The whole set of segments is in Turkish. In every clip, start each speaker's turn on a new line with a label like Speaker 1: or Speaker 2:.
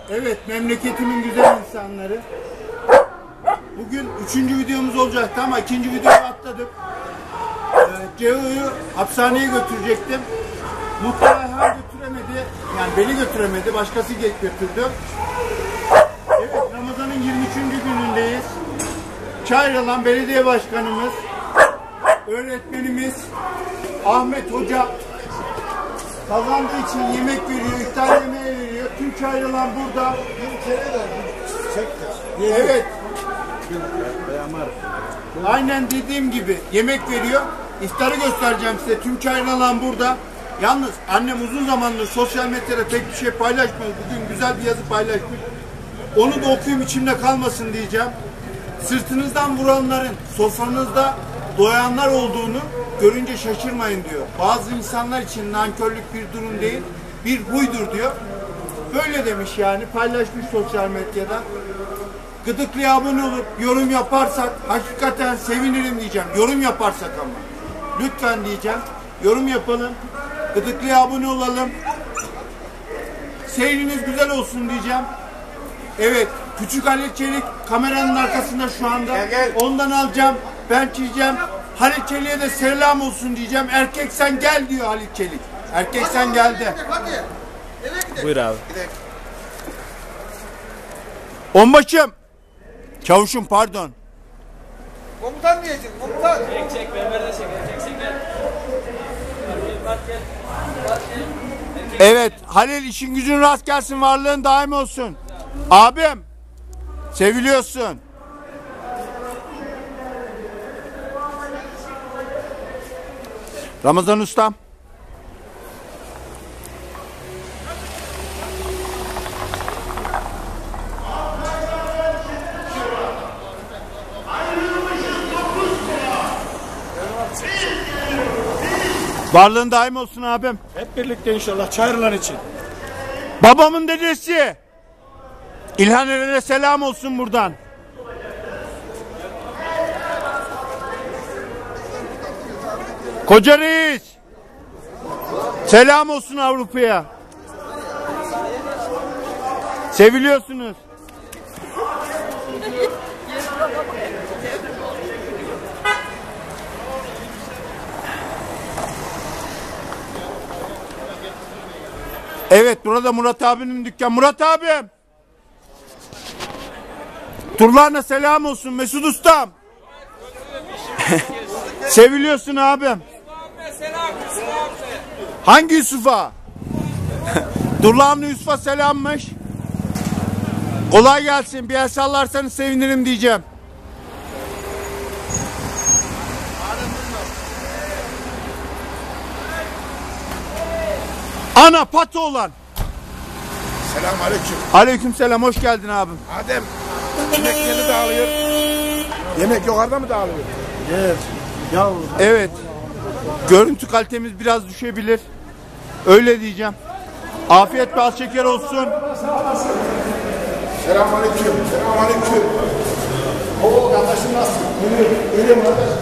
Speaker 1: Evet, memleketimin güzel insanları. Bugün 3. videomuz olacaktı ama 2. videoyu atladık. Ceo'yu hapishaneye götürecektim. Muhtar Ayhan götüremedi. Yani beni götüremedi. Başkası götürdü. Evet, Ramazan'ın 23. günündeyiz. Çayralan Belediye Başkanımız, öğretmenimiz Ahmet Hoca kazandığı için yemek veriyor, iftar yemeği veriyor. Tüm Çayralan burada. Evet. Aynen dediğim gibi yemek veriyor. İftarı göstereceğim size. Tüm Çayralan burada. Yalnız annem uzun zamandır sosyal medyada pek bir şey paylaşmıyor. Bugün güzel bir yazı paylaşmış. Onu da okuyayım, içimde kalmasın diyeceğim. Sırtınızdan vuranların sofranızda doyanlar olduğunu görünce şaşırmayın diyor. Bazı insanlar için nankörlük bir durum değil, bir huydur diyor. Böyle demiş yani, paylaşmış sosyal medyada. Gıdıklı'ya abone olup yorum yaparsak hakikaten sevinirim diyeceğim. Yorum yaparsak ama. Lütfen diyeceğim. Yorum yapalım. Gıdıklı'ya abone olalım. Seyriniz güzel olsun diyeceğim. Evet. Küçük Halit Çelik kameranın arkasında şu anda. Gel. Ondan alacağım. Ben çizeceğim. Halit Çelik'e de selam olsun diyeceğim. Erkek sen gel diyor Halit Çelik. Erkek sen geldi.
Speaker 2: Hadi.
Speaker 3: Buyur abi.
Speaker 1: Onbaşım. Çavuşum pardon.
Speaker 2: Komutan diyeceksin, komutan.
Speaker 3: Çek berber de çek.
Speaker 1: Evet Halil, işin gücün rast gelsin, varlığın daim olsun. Abim seviliyorsun. Ramazan ustam. Varlığın daim olsun abim.
Speaker 4: Hep birlikte inşallah Çayırlan için.
Speaker 1: Babamın dedesi İlhan Eren'e selam olsun buradan. Koca Reis selam olsun Avrupa'ya. Seviliyorsunuz. Evet, burada Murat abinin dükkanı. Murat abim. Turlarına selam olsun Mesut ustam. Seviliyorsun abim. Hangi Yusuf'a? Durlanlı Yusuf'a selammış. Kolay gelsin. Bir el sallarsanız sevinirim diyeceğim. Ana patı olan.
Speaker 4: Selamünaleyküm.
Speaker 1: Aleyküm selam, hoş geldin abim.
Speaker 4: Adem, yemek yeni dağılıyor. Yemek yukarıda mı dağılıyor? Evet.
Speaker 1: Evet. Görüntü kalitemiz biraz düşebilir. Öyle diyeceğim. Afiyet bal şeker olsun.
Speaker 4: Selamünaleyküm. Selamünaleyküm. Oo kardeşim nasılsın? İyiyim kardeşim.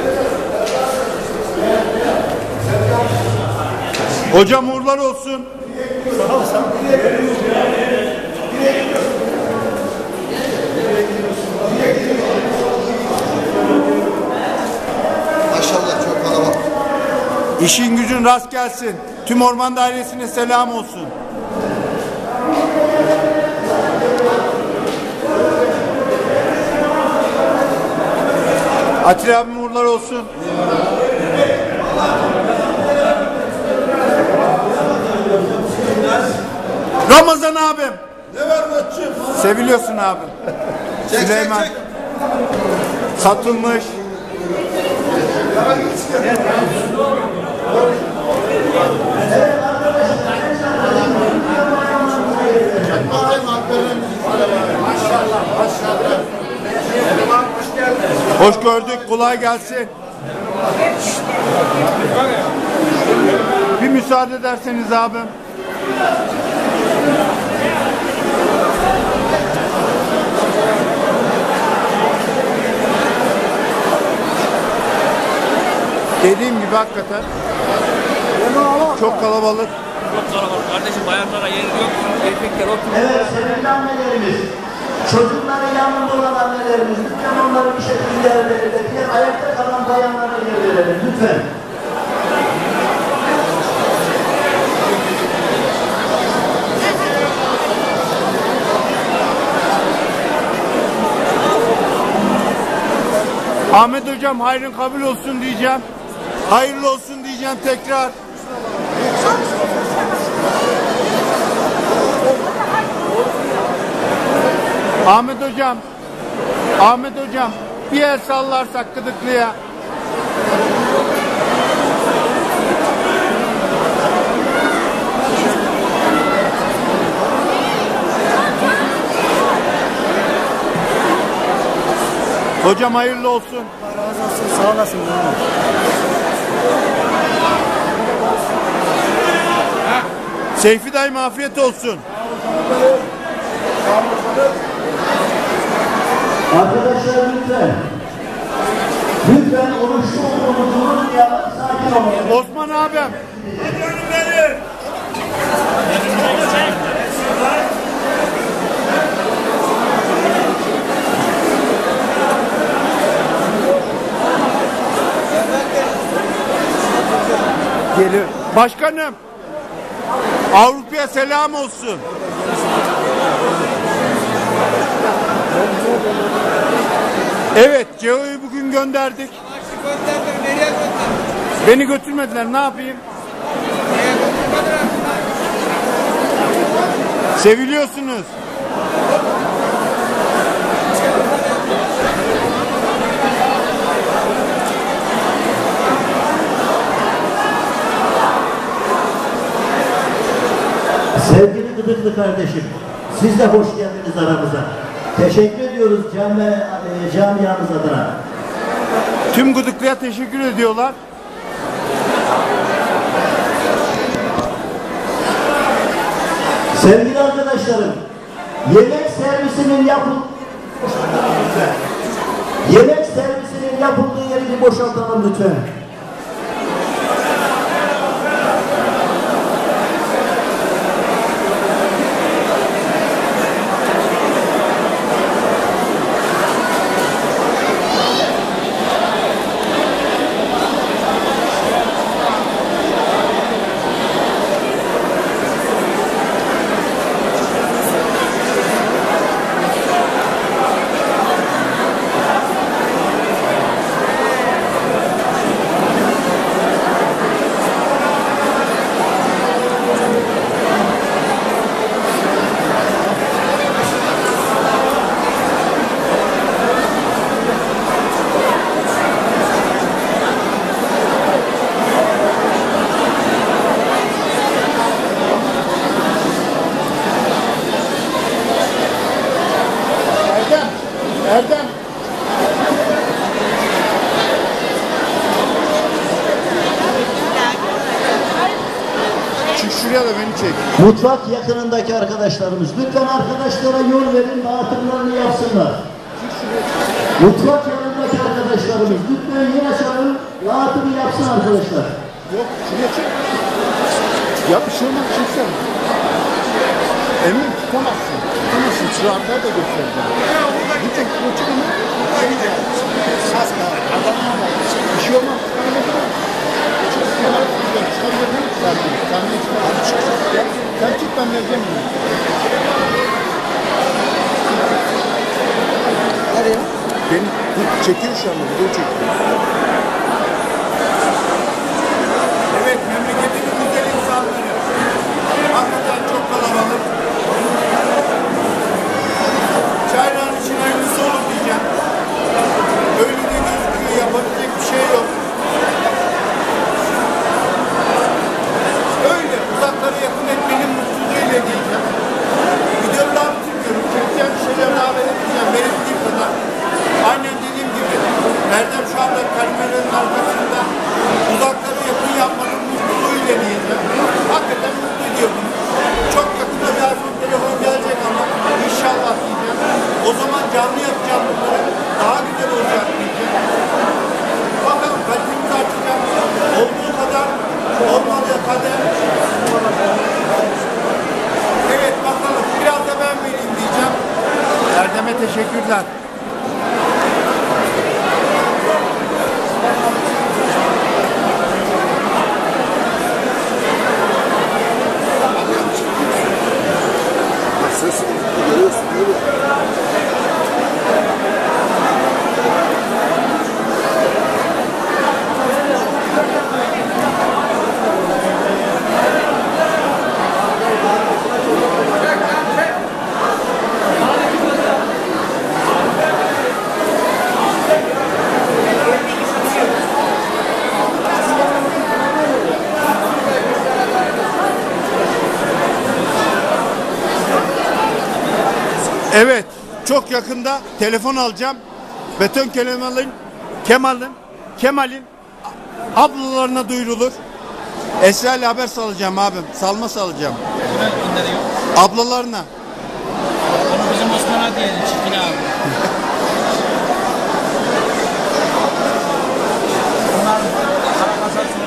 Speaker 1: Hocam uğurlar olsun.
Speaker 2: Maşallah çok kalabalık.
Speaker 1: İşin gücün rast gelsin. Tüm orman dairesine selam olsun. Atilla abim uğurlar olsun. Ramazan abim.
Speaker 4: Ne var maçım?
Speaker 1: Seviliyorsun abim. Süleyman. Satılmış. Hoş gördük. Kolay gelsin. Bir müsaade ederseniz abim. Dediğim gibi hakikaten çok kalabalık.
Speaker 3: çok kalabalık. Kardeşim bayanlara yer yok. Erkekler oturuyor.
Speaker 5: Evet sevgili annelerimiz, çocukların yanında olan annelerimiz, lütfen onları bir şekilde yerlerinde, diğer ayakta kalan bayanlara yer verelim lütfen.
Speaker 1: Ahmet hocam hayrın kabul olsun diyeceğim. Hayırlı olsun diyeceğim tekrar. Ahmet hocam bir el sallarsak Gıdıklı'ya. Hocam hayırlı olsun.
Speaker 5: Allah razı olsun, sağ olasın.
Speaker 1: Seyfi dayım afiyet olsun.
Speaker 5: Arkadaşlar lütfen. Lütfen oruçlu olduğunuz ya sakin olun.
Speaker 1: Osman abim. Gelir. Başkanım. Avrupa'ya selam olsun. Evet, Ceo'yu bugün gönderdik.
Speaker 2: Nereye gönderdin?
Speaker 1: Beni götürmediler, ne yapayım?
Speaker 2: Nereye götürmediler?
Speaker 1: Seviliyorsunuz.
Speaker 5: Sevgili Gıdıklı kardeşim, siz de hoş geldiniz aramıza. Teşekkür ediyoruz camiamız adına.
Speaker 1: Tüm Gıdıklı'ya teşekkür ediyorlar.
Speaker 5: Sevgili arkadaşlarım, yemek servisinin yapıldığı yeri bir boşaltalım lütfen.
Speaker 1: Erdem. Çık şuraya da beni çek.
Speaker 5: Mutfak yakınındaki arkadaşlarımız, lütfen arkadaşlara yol verin, dağıtımlarını yapsınlar. Mutfak yanındaki arkadaşlarımız, lütfen yer açalım, dağıtımı yapsın arkadaşlar.
Speaker 1: Yok, şuraya çek. Ya bir şey olmaz, çeksene. Emin tutamazsın. Tutamazsın, çırağında da göstereceğim. Bir tek bu çıkın. Saz var, adamlar var. Bir şey olmaz, sen çık, ben vereceğim bunu.
Speaker 2: Nereye?
Speaker 1: Beni çekiyor şu anda, video çekiyor. Evet, memleketin güzel insanları. Hakikaten çok kalabalık. Çayların için hayırlısı olur diyeceğim. Öyle de gözüküyor, yapabilecek bir şey yok. Öyle, uzakları yakın etmenin mutluluğuyla diyeceğim. Videoları bitiriyorum, çekeceğim bir şeyler daha vereceğim, verebildiğim kadar. Aynen dediğim gibi, Erdem şu anda kalimelerinin arkasında uzakları yakın yapmanın mutluluğuyla diyeceğim. Hakikaten mutlu ediyor bunu. Çok yakında bir iPhone telefon gelecek ama inşallah diyeceğim. O zaman canlı yapacağım bunları, daha güzel olacak diyeceğim. Bakalım kalitemizi artacak. Olduğu kadar olmadığı kadar teşekkürler.
Speaker 4: Ses görüyorsun değil mi?
Speaker 1: Evet, çok yakında telefon alacağım. Beton Kemal'in ablalarına duyurulur. Esra ile haber salacağım abim. Salma salacağım. Ablalarına.
Speaker 3: Onu bizim Osman'a diyelim Çirkin abi. Bunlar para kasası.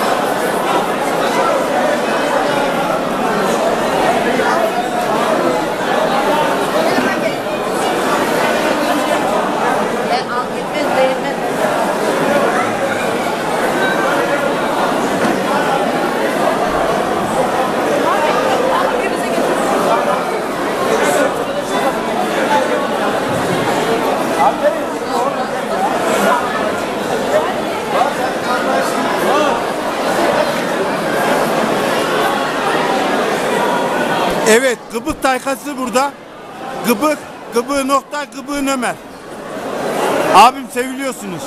Speaker 1: Evet, Gıbık taykası burada. Gıbık nokta, Gıbık Ömer. Abim seviliyorsunuz.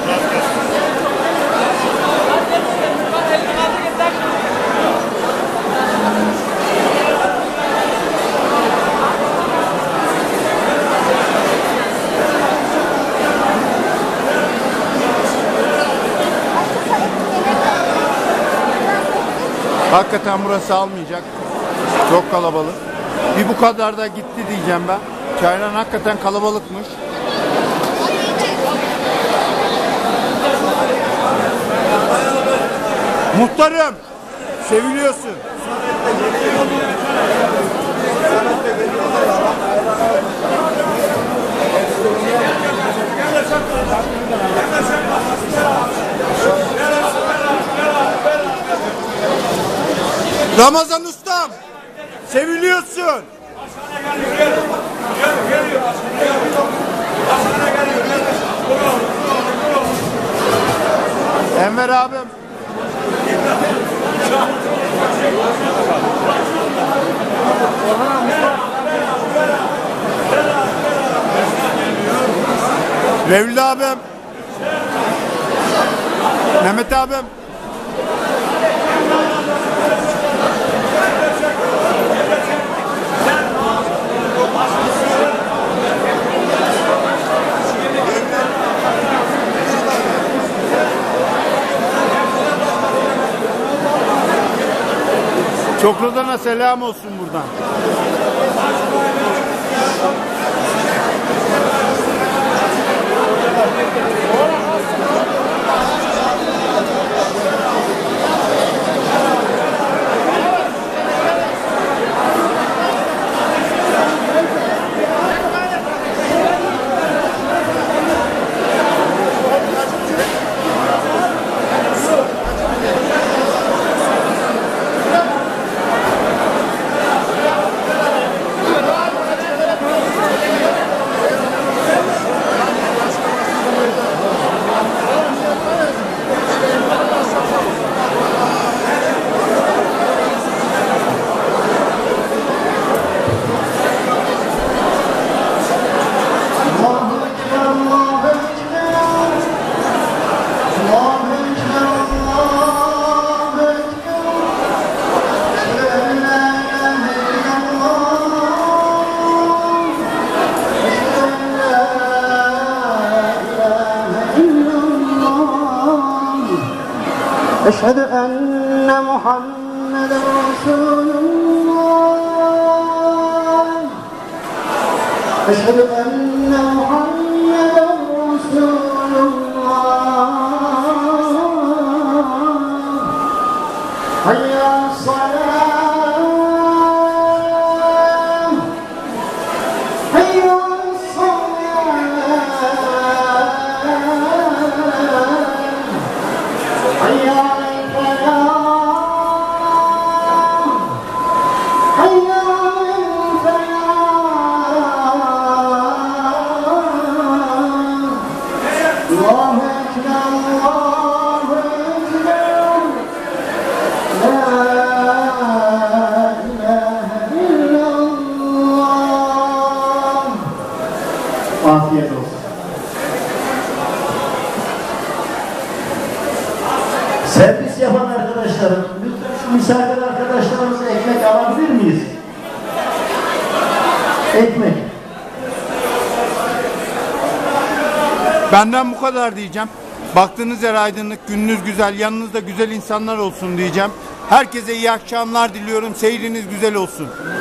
Speaker 1: Hakikaten burası almayacak. Çok kalabalık. Bir bu kadar da gitti diyeceğim ben. Çaylan hakikaten kalabalıkmış. Muhtarım, seviliyorsun. Ramazan ustam, seviliyorsun. Enver abim. Mevlid abim. Mehmet abim. Çoklu'dan selam olsun buradan.
Speaker 6: أشهد أن محمد رسول الله أشهد أن محمد رسول الله حي على الصلاة حي على الصلاة Afiyet olsun.
Speaker 5: Servis yapan arkadaşlarım, lütfen şu misafir arkadaşlarımıza ekmek alabilir miyiz? Ekmek.
Speaker 1: Benden bu kadar diyeceğim. Baktığınız yer aydınlık, gününüz güzel, yanınızda güzel insanlar olsun diyeceğim. Herkese iyi akşamlar diliyorum. Seyriniz güzel olsun.